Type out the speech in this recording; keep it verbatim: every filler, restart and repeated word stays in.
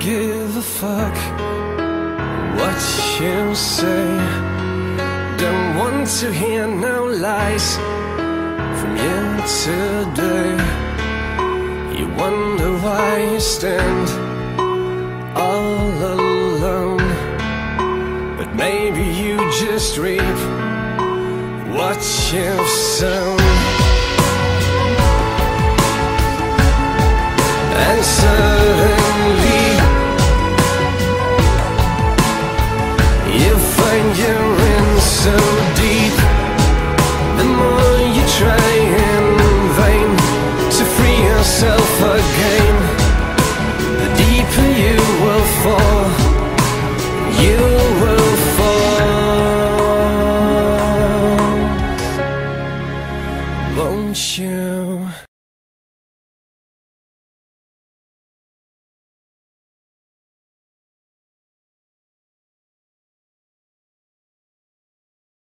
give a fuck what you say. Don't want to hear no lies from you today. You wonder why you stand all alone, but maybe you just reap what you've sown. And suddenly you find you're in so deep. The more you try in vain to free yourself again, the deeper you will fall. You